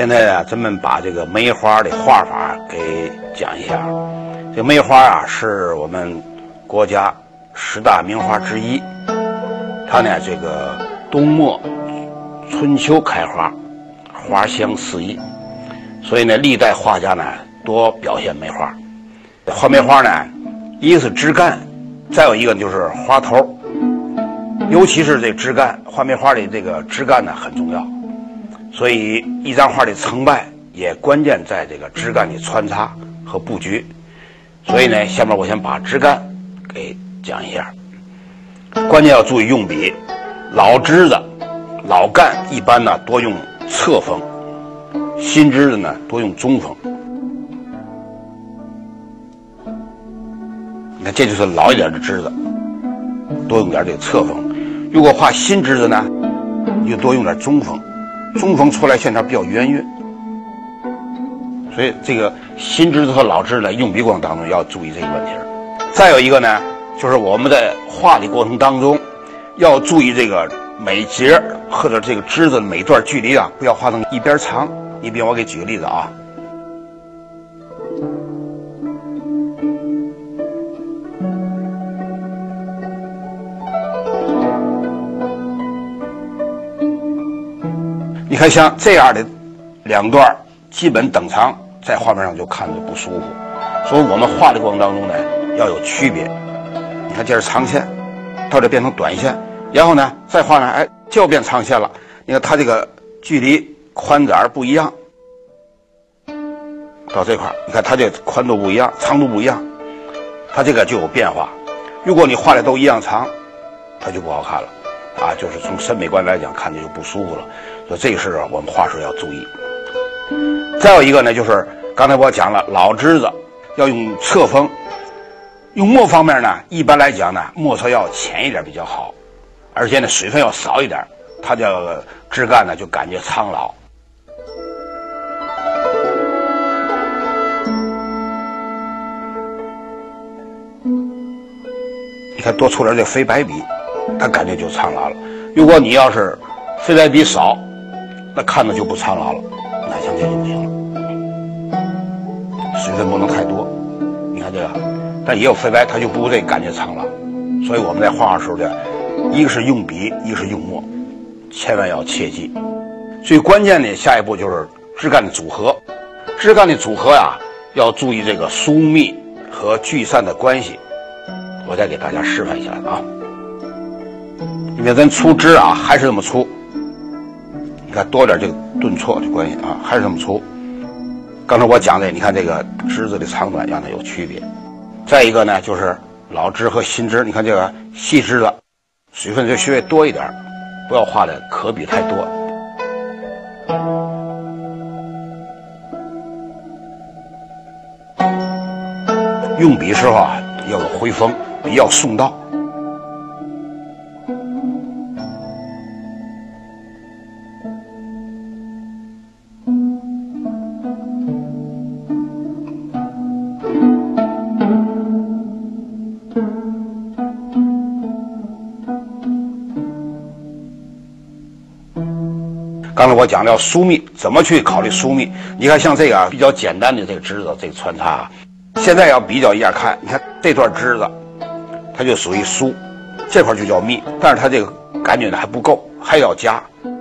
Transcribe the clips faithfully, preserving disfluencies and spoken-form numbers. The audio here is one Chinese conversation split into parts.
现在啊，咱们把这个梅花的画法给讲一下。这梅花啊，是我们国家十大名花之一。它呢，这个冬末春秋开花，花香四溢，所以呢，历代画家呢多表现梅花。画梅花呢，一个是枝干，再有一个就是花头，尤其是这枝干，画梅花的这个枝干呢很重要。所以一张画的成败也关键在这个枝干的穿插和布局。所以呢，下面我先把枝干给讲一下。关键要注意用笔，老枝子、老干一般呢多用侧锋，新枝子呢多用中锋。你看，这就是老一点的枝子，多用点这个侧锋。如果画新枝子呢，你就多用点中锋。中锋出来线条比较圆润，所以这个新枝子和老枝子用笔过程当中要注意这个问题。再有一个呢，就是我们在画的过程当中要注意这个每节或者这个枝子每段距离啊，不要画成一边长。你比如我给举个例子啊，你看像这样的两段基本等长，在画面上就看着不舒服，所以我们画的过程当中呢要有区别。你看这是长线，到这变成短线，然后呢再画呢，哎，就变长线了。你看它这个距离宽窄不一样，到这块你看它这宽度不一样，长度不一样，它这个就有变化。如果你画的都一样长，它就不好看了啊，就是从审美观来讲看着就不舒服了。所以这个是我们画时要注意。再有一个呢，就是刚才我讲了，老枝子要用侧锋，用墨方面呢，一般来讲呢，墨色要浅一点比较好，而且呢水分要少一点，它这个枝干呢就感觉苍老。你看多出点这肥白笔，它感觉就苍老了。如果你要是肥白笔少，那看着就不苍老了，那像这就不行了，水分不能太多。你看这个，但也有肥白，它就不会感觉苍老。所以我们在画画时候的，一个是用笔，一个是用墨，千万要切记。最关键的下一步就是枝干的组合。枝干的组合呀，要注意这个疏密和聚散的关系。我再给大家示范一下啊。你看咱粗枝啊，还是这么粗。你看多点这个顿挫的关系啊，还是这么粗。刚才我讲的，你看这个枝子的长短让它有区别。再一个呢，就是老枝和新枝，你看这个细枝子，水分就稍微多一点，不要画的可比太多。用笔时候啊，要有回锋，笔要送到。刚才我讲了要疏密，怎么去考虑疏密？你看像这个啊，比较简单的这个枝子，这个穿插啊，现在要比较一下看，你看这段枝子，它就属于疏，这块就叫密，但是它这个感觉呢还不够，还要加。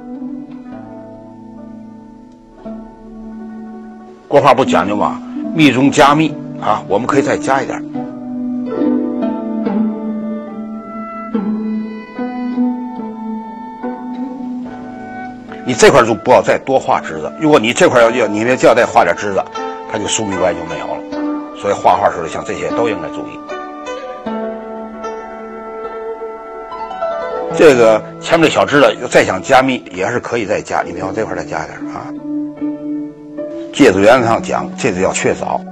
国画不讲究吗？密中加密啊，我们可以再加一点。你这块就不要再多画枝子，如果你这块要要你就要再画点枝子，它就疏密关系就没有了。所以画画时候像这些都应该注意。这个前面的小枝子再想加密也是可以再加，你比方这块再加一点啊。芥子园上讲，这个叫确凿。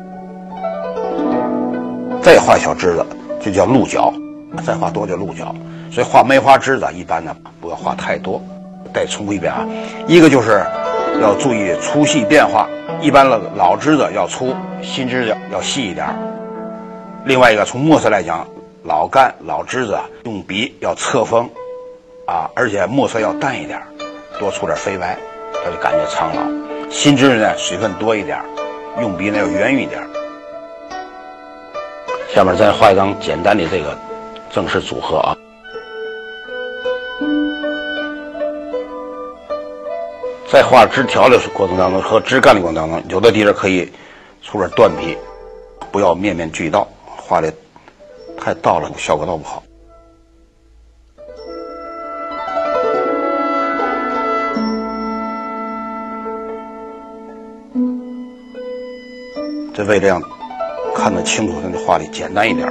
再画小枝子，就叫鹿角，再画多就鹿角。所以画梅花枝子一般呢不要画太多。再重复一遍啊，一个就是要注意粗细变化，一般的老枝子要粗，新枝子要细一点。另外一个从墨色来讲，老干老枝子用笔要侧锋啊，而且墨色要淡一点，多出点飞白，它就感觉苍老。 新制呢水分多一点，用笔呢要圆一点。下面再画一张简单的这个正式组合啊。在画枝条的过程当中和枝干的过程当中，有的地方可以出点断笔，不要面面俱到，画的太到了效果倒不好。这为了让看得清楚，那画的简单一点。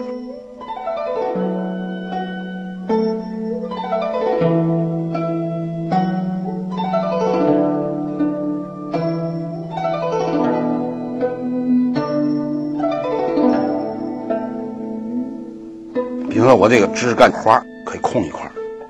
比如说我这个枝干花可以空一块，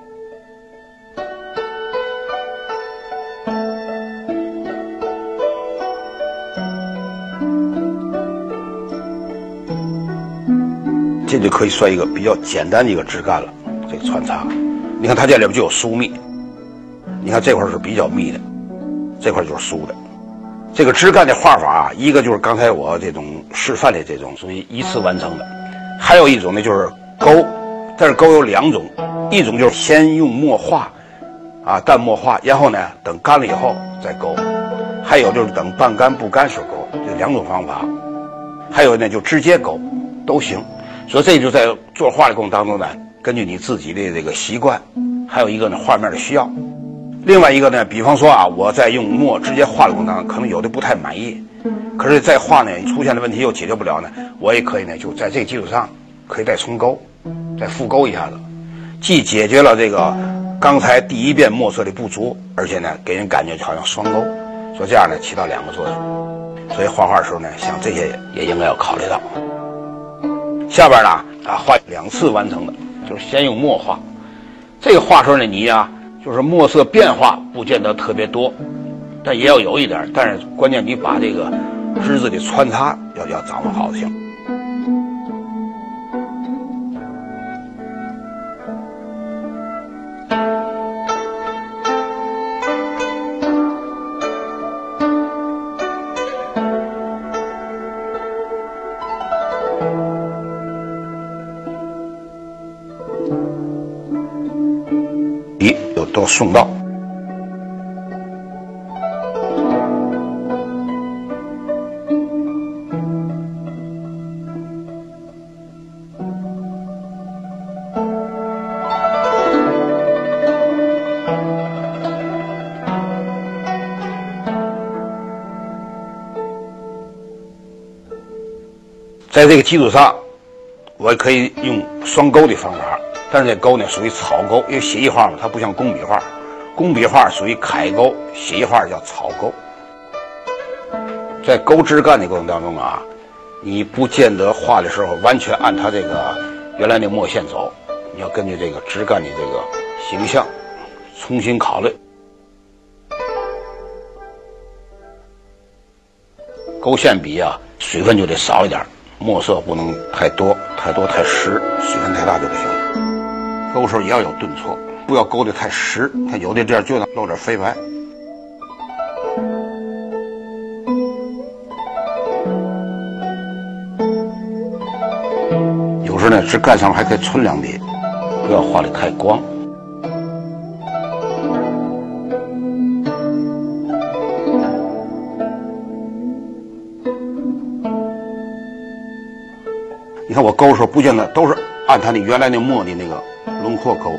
这就可以算一个比较简单的一个枝干了。这个穿插，你看它这里边就有疏密，你看这块是比较密的，这块就是疏的。这个枝干的画法啊，一个就是刚才我这种示范的这种属于一次完成的，还有一种呢就是钩，但是钩有两种，一种就是先用墨画，啊淡墨画，然后呢等干了以后再钩，还有就是等半干不干时候钩，这两种方法。还有呢就直接钩都行。所以这就在作画的过程当中呢，根据你自己的这个习惯，还有一个呢画面的需要。另外一个呢，比方说啊，我在用墨直接画的过程当中，可能有的不太满意，可是在画呢出现的问题又解决不了呢，我也可以呢就在这个基础上可以再重勾，再复勾一下子，既解决了这个刚才第一遍墨色的不足，而且呢给人感觉好像双勾，所以这样呢起到两个作用。所以画画的时候呢，像这些也应该要考虑到。下边呢啊画两次完成的，就是先用墨画。这个画时候呢，你呀、啊、就是墨色变化不见得特别多，但也要有一点，但是关键你把这个枝子的穿插要要掌握好就行。都送到。在这个基础上，我也可以用双钩的方法。但是这钩呢属于草钩，因为写意画嘛，它不像工笔画，工笔画属于楷钩，写意画叫草钩。在钩枝干的过程当中啊，你不见得画的时候完全按它这个原来那墨线走，你要根据这个枝干的这个形象重新考虑。钩线笔啊，水分就得少一点，墨色不能太多，太多太实，水分太大就不行。钩时候也要有顿挫，不要勾得太实，它有的地儿就能露点飞白。有时候呢，枝干上面还可以存两笔，不要画得太光。你看我勾的时候，不见得都是按它的原来那墨的那个轮廓钩。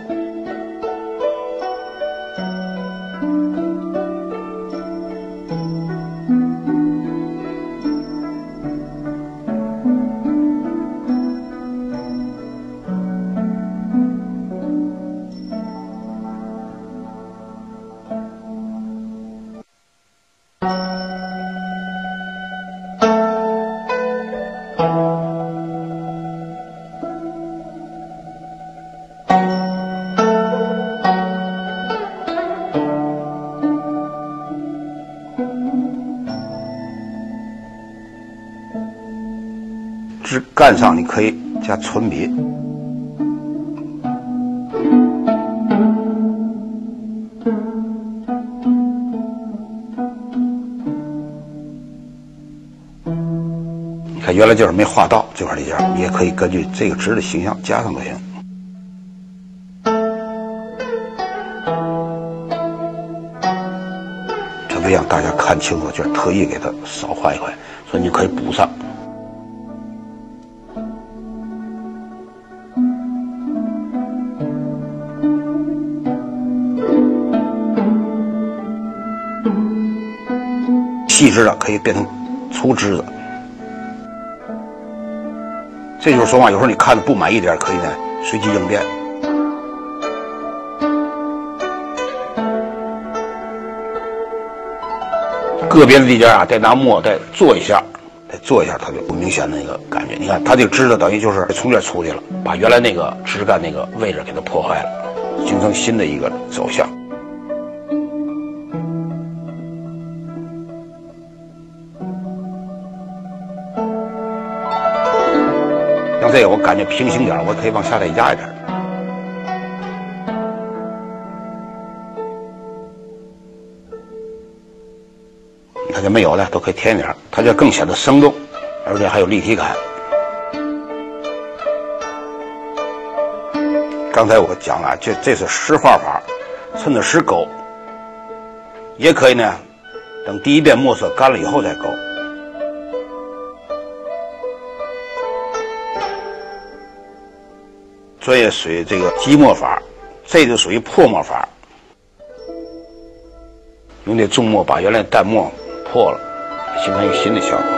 枝干上你可以加存笔， 看原来就是没画到这块地界，你也可以根据这个值的形象加上就行。这为让大家看清楚，就是特意给它少画一块，所以你可以补上。细枝的可以变成粗枝子，这就是说嘛，有时候你看的不满意点，可以呢随机应变。个别的地界啊，再拿墨再做一下，再做一下，它就不明显的那个感觉。你看，它这个枝子等于就是从这出去了，把原来那个枝干那个位置给它破坏了，形成新的一个走向。像这个我感觉平行点，我可以往下再压一点。你看这没有的都可以添一点，它就更显得生动，而且还有立体感。刚才我讲了，这这是实画法，趁着实勾，也可以呢，等第一遍墨色干了以后再勾。这也属于这个积墨法，这就属于破墨法。用这重墨把原来淡墨破了，形成一个新的效果。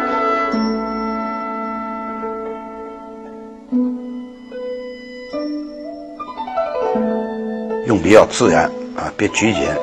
用笔要自然啊，别拘谨。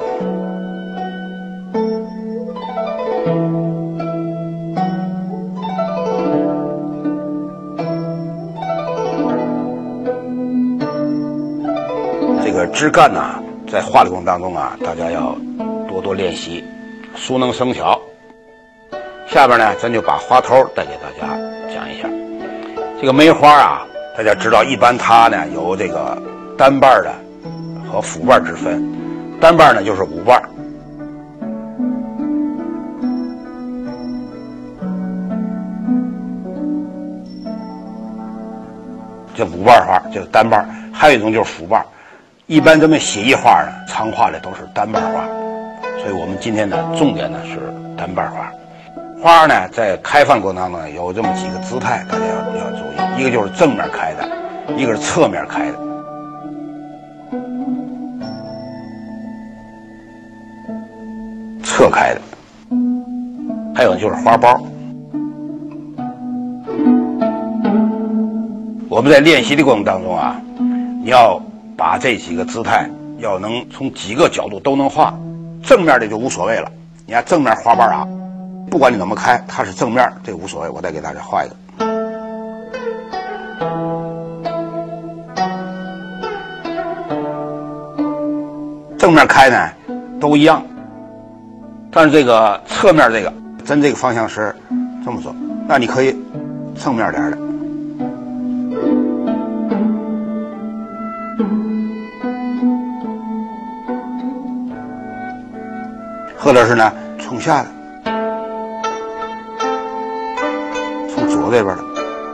这个枝干呐、啊，在画的过程当中啊，大家要多多练习，熟能生巧。下边呢，咱就把花头再给大家讲一下。这个梅花啊，大家知道，一般它呢有这个单瓣的和复瓣之分。单瓣呢就是五瓣，这五瓣花就是单瓣，还有一种就是复瓣。一般咱们写意画呢，常画的都是单瓣花，所以我们今天呢，重点呢是单瓣花。花呢，在开放过程当中呢，有这么几个姿态，大家要要注意。一个就是正面开的，一个是侧面开的。侧开的，还有就是花苞。我们在练习的过程当中啊，你要把这几个姿态要能从几个角度都能画，正面的就无所谓了。你看正面花瓣啊，不管你怎么开，它是正面，这无所谓。我再给大家画一个。正面开呢都一样，但是这个侧面这个，咱这个方向是这么做，那你可以正面点的。或者是呢冲下的，从左这边的。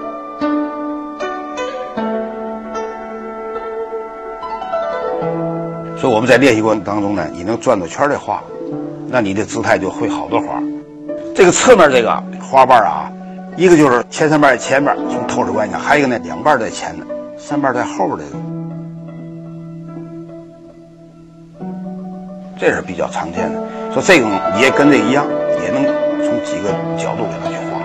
所以我们在练习过程当中呢，你能转着圈的画，那你的姿态就会好多花。这个侧面这个花瓣啊，一个就是前三瓣在前边，从透视观讲；还有一个呢，两瓣在前的，三瓣在后边这个。这是比较常见的，说这种也跟这个一样，也能从几个角度给它去画。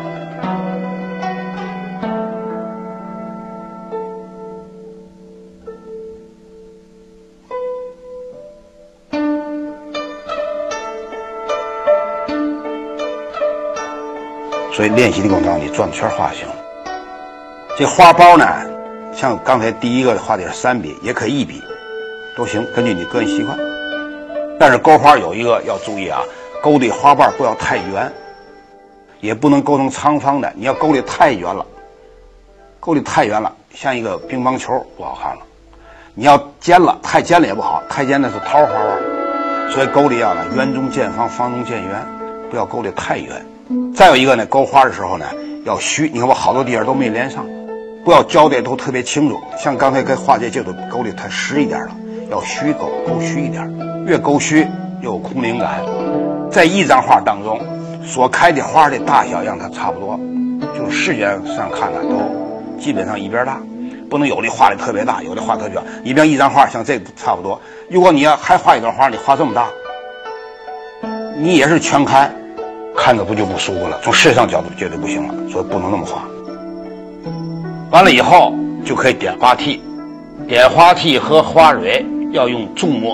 所以练习的过程当中，你转圈画行。这花苞呢，像刚才第一个画的是三笔，也可以一笔，都行，根据你个人习惯。但是勾花有一个要注意啊，勾的花瓣不要太圆，也不能勾成长方的。你要勾的太圆了，勾的太圆了，像一个乒乓球不好看了。你要尖了，太尖了也不好，太尖的是桃花瓣。所以勾的要呢圆中见方，方中见圆，不要勾的太圆。再有一个呢，勾花的时候呢， 要虚。你看我好多地方都没连上，不要交代都特别清楚。像刚才跟画界就都勾的太实一点了，要虚勾，勾虚一点，越勾虚越有空灵感。在一张画当中所开的花的大小让它差不多，就是视觉上看呢都基本上一边大，不能有的画的特别大，有的画特别小。你比方一张画像这个差不多，如果你要还画一段花，你画这么大，你也是全看，看着不就不舒服了？从视觉上角度绝对不行了，所以不能那么画。完了以后就可以点花替，点花替和花蕊要用重墨，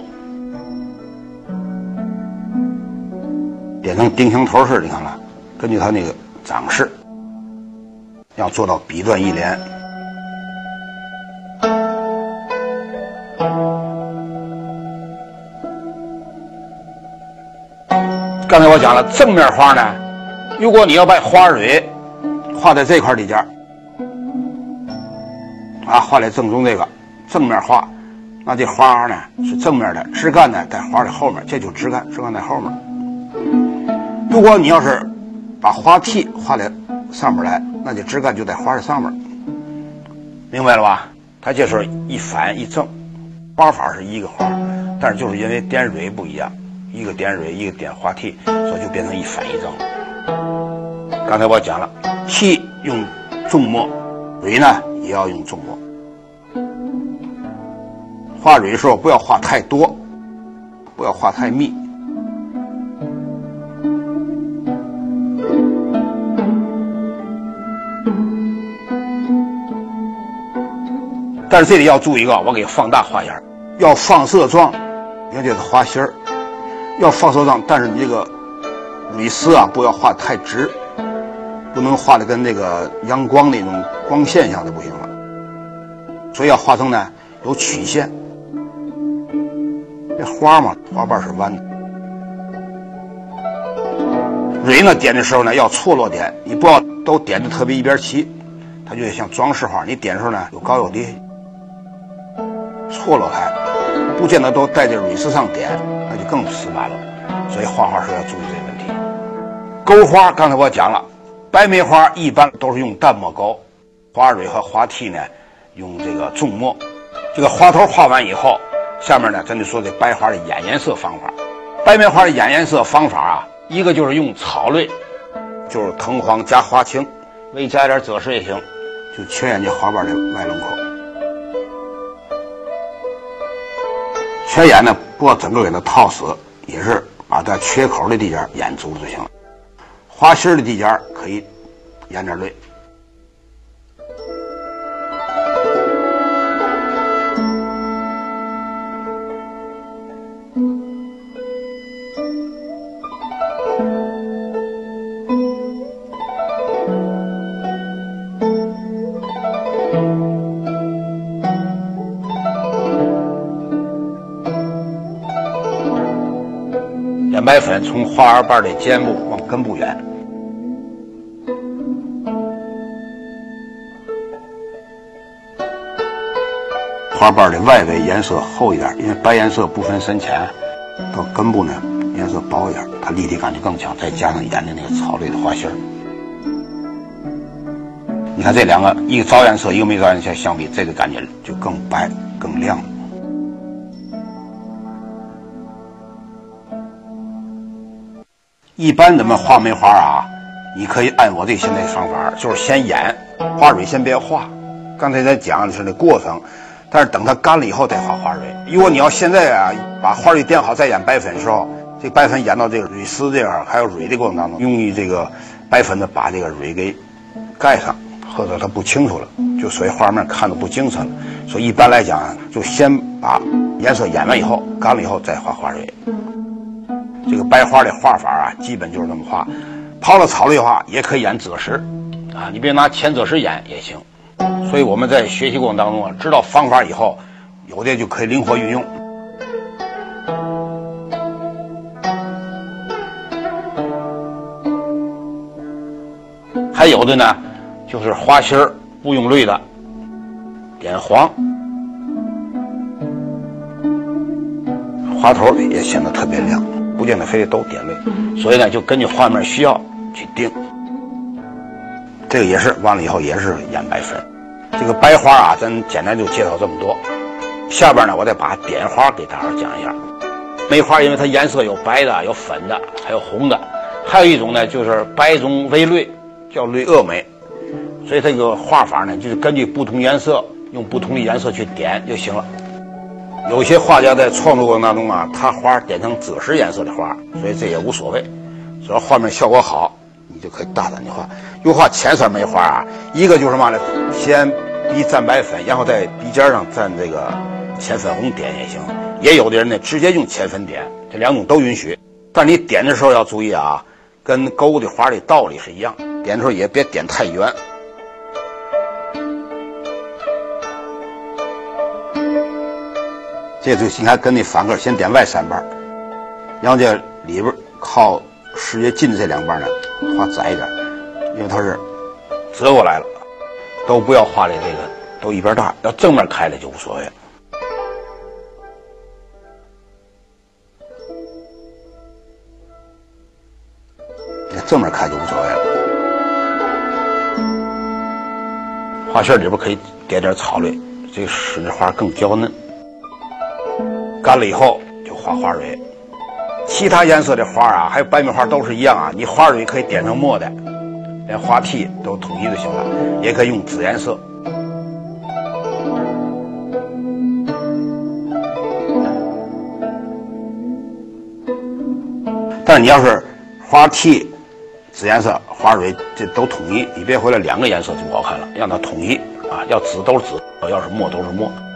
点成丁形头似的，你看了，根据它那个长势，要做到笔断一连。刚才我讲了正面花呢，如果你要把花蕊画在这块底下啊，画在正中这个正面画，那这花呢是正面的，枝干呢在花的后面，这就是枝干，枝干在后面。如果你要是把花替画在上面来，那这枝干就在花的上面，明白了吧？它这时候一反一正，花法是一个花，但是就是因为点蕊不一样，一个点蕊，一个点花替，所以就变成一反一正了。刚才我讲了，替用重墨，蕊呢也要用重墨。画蕊的时候不要画太多，不要画太密。但是这里要注意一个，我给放大画一下，要放射状。你看这是花心儿，要放射状，但是你这个蕊丝啊，不要画太直，不能画的跟那个阳光那种光线像的不行了。所以要画成呢有曲线。这花嘛，花瓣是弯的。蕊呢点的时候呢要错落点，你不要都点的特别一边齐，它就像装饰花。你点的时候呢有高有低，错落开，不见得都在这蕊丝上点，那就更死板了。所以画画时要注意这个问题。勾花刚才我讲了，白梅花一般都是用淡墨勾，花蕊和花替呢用这个重墨。这个花头画完以后，下面呢咱就说这白花的眼颜色方法。白梅花的眼颜色方法啊，一个就是用草类，就是藤黄加花青，微加点赭石也行，就全眼这花瓣的外轮廓。全眼呢不要整个给它套死，也是把它缺口的地方眼足就行了。花心的地方可以眼点泪。眼白粉从花儿瓣的尖部往根部圆，花瓣的外围颜色厚一点，因为白颜色不分深浅，到根部呢颜色薄一点，它立体感就更强。再加上眼的那个草类的花心儿，你看这两个，一个着颜色，一个没着颜色相比，这个感觉就更白更亮。一般咱们画梅花啊，你可以按我这现在方法，就是先演花蕊，先别画。刚才咱讲的是那过程，但是等它干了以后再画花蕊。如果你要现在啊把花蕊点好再演白粉的时候，这白粉演到这个蕊丝这块还有蕊的过程当中，用于这个白粉呢把这个蕊给盖上，或者它不清楚了，就所以画面看得不精神了。所以一般来讲，就先把颜色演完以后，干了以后再画花蕊。这个白花的画法啊，基本就是这么画。刨了草类的话，也可以演赭石，啊，你别拿浅赭石演也行。所以我们在学习过程当中啊，知道方法以后，有的就可以灵活运用。还有的呢，就是花心儿不用绿的，点黄，花头也显得特别亮。不见得非得都点位，所以呢，就根据画面需要去定。 这个也是完了以后也是腌白粉。这个白花啊，咱简单就介绍这么多。下边呢，我再把点花给大伙讲一下。梅花因为它颜色有白的、有粉的，还有红的，还有一种呢就是白中为绿，叫绿萼梅。所以这个画法呢，就是根据不同颜色，用不同的颜色去点就行了。有些画家在创作过程当中啊，他花点成赭石颜色的花，所以这也无所谓，只要画面效果好，你就可以大胆的画。又画浅色梅花啊，一个就是嘛呢，先笔蘸白粉，然后在笔尖上蘸这个浅粉红点也行。也有的人呢，直接用浅粉点，这两种都允许。但你点的时候要注意啊，跟钩的花的道理是一样，点的时候也别点太圆。这就应该跟那反个先点外三瓣，然后这里边靠视觉近的这两瓣呢画窄一点，因为它是折过来了，都不要画的这个都一边大，要正面开了就无所谓了。正面开就无所谓了。花馅里边可以点点草类，这个使这花更娇嫩。干了以后就画花蕊，其他颜色的花啊，还有白梅花都是一样啊。你花蕊可以点成墨的，连花蒂都统一就行了，也可以用紫颜色。但是你要是花蒂、紫颜色、花蕊这都统一，你别回来两个颜色就不好看了，让它统一啊，要紫都是紫，要是墨都是墨。